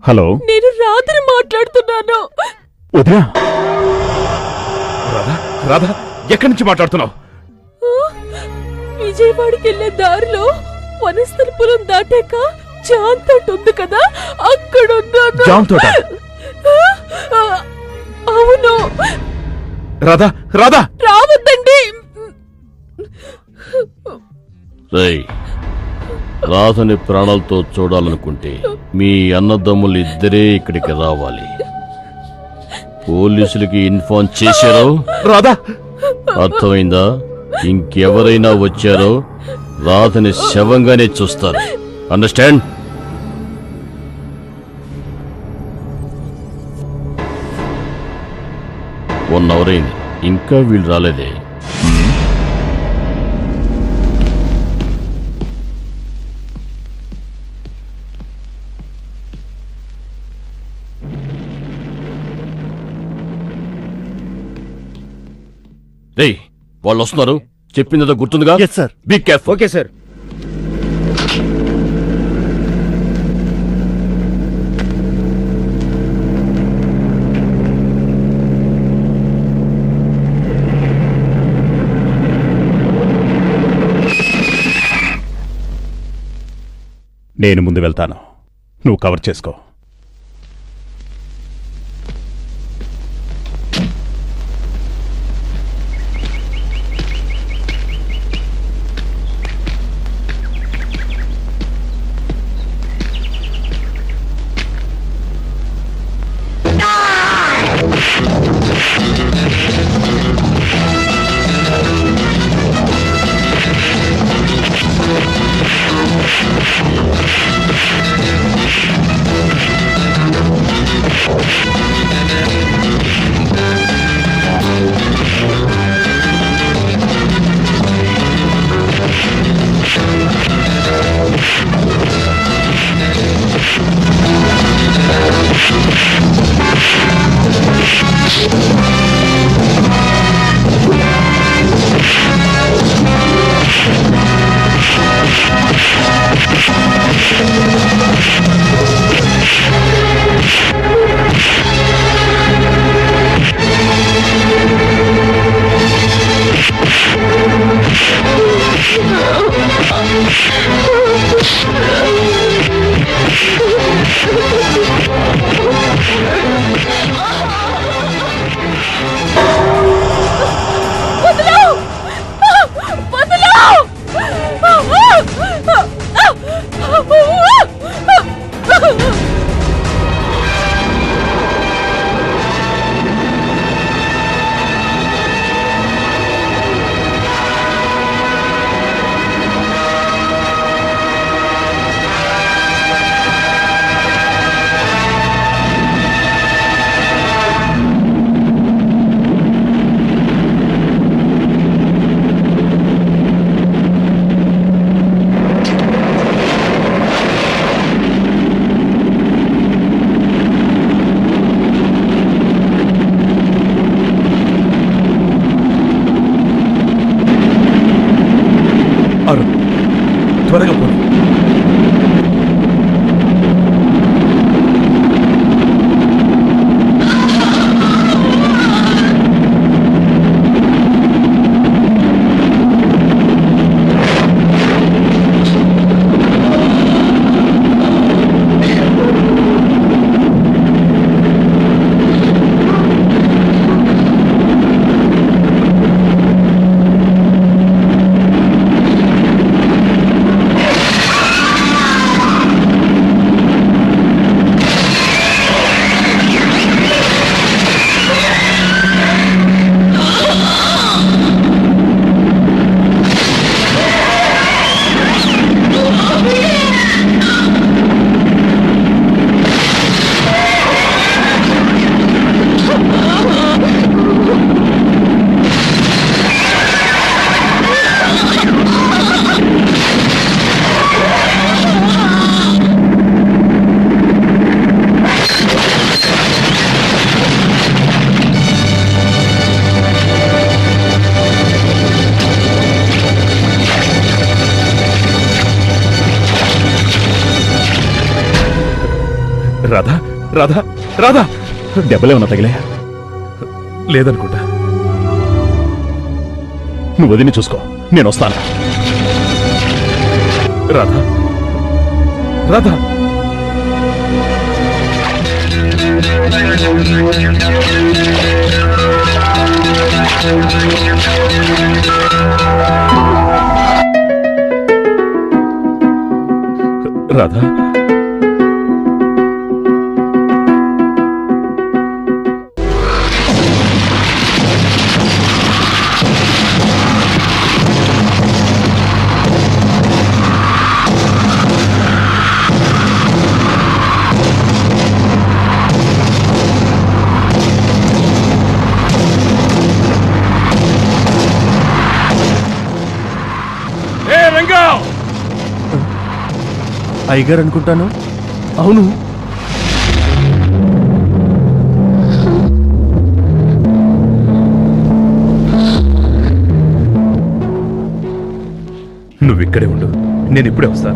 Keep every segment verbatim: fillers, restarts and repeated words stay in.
Hello, నేను రాధని మాట్లాడుతున్నాను. వదినా. రాధా, రాధా, ఎక్కడి నుంచి మాట్లాడుతున్నావు? విజయవాడకి వెళ్లే దారిలో వనస్థలిపురం దాటాక జామ్ తోట ఉంది కదా, అక్కడ ఉన్నాను. జామ్ తోట? అవును. రాధా, రాధా, రావద్దండి. రాధని ప్రాణాలతో చూడాలనుకుంటే మీ అన్నదమ్ములు ఇద్దరే ఇక్కడికి రావాలి. పోలీసులకి ఇన్ఫార్మ్ చేశారో? రాధా, అర్థమైందా? ఇంకెవరైనా వచ్చారో రాధని శవంగానే చూస్తారు. అండర్స్టాండ్? వన్ అవర్ అయింది, ఇంకా వీళ్ళు రాలేదే. రేయ్, వాళ్ళు వస్తున్నారు. చెప్పిందో గుర్తుందిగా? Yes sir. Be careful. Okay sir. నేను ముందు వెళ్తాను, నువ్వు కవర్ చేసుకో. త్వరగా పో. రాధా రాధా రాధా దెబ్బలే ఉన్నా తగిలే లేదనుకుంటా. నువ్వు వదిని చూసుకో, నేను వస్తాను. రాధా రాధా రాధా అయ్యగారు అనుకుంటాను. అవును, నువ్వు ఇక్కడే ఉండు, నేను ఇప్పుడే వస్తాను.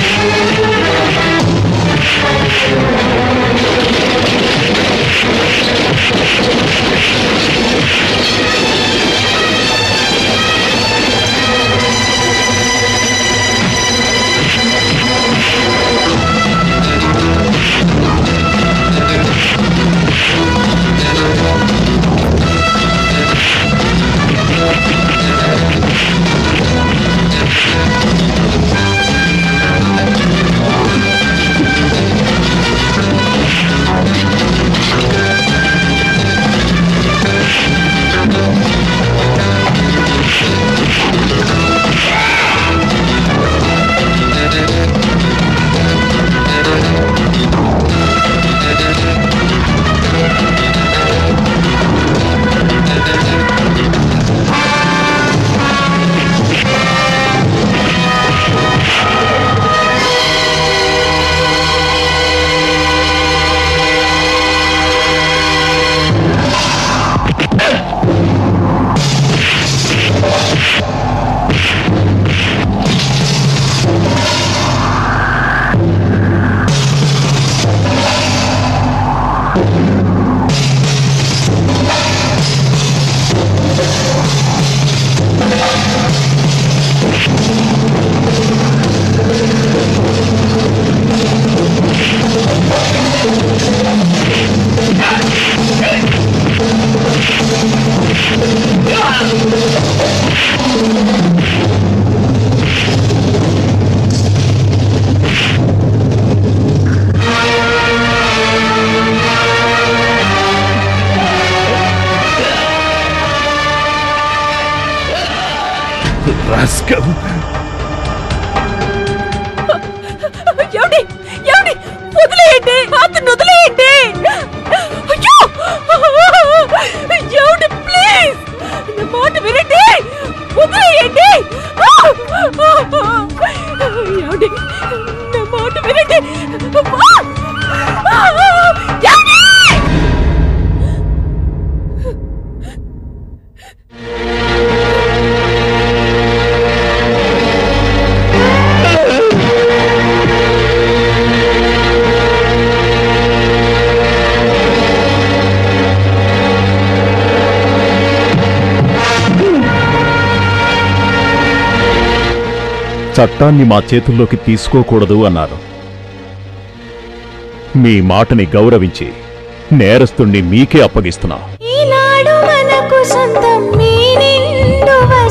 Yeah. రాస్కల్. ఏమండి ఏమండి వదిలేయండి, అతను వదిలేయండి. అయ్యో ఏమండి ప్లీజ్ నా మాట వినండి, వదిలేయండి. ఏమండి నా మాట వినండి. ఏమండి చట్టాన్ని మా చేతుల్లోకి తీసుకోకూడదు అన్నారు. మీ మాటని గౌరవించి నేరస్తుణ్ణి మీకే అప్పగిస్తున్నా. ఈనాడు మనకు సొంతం మీ నిండు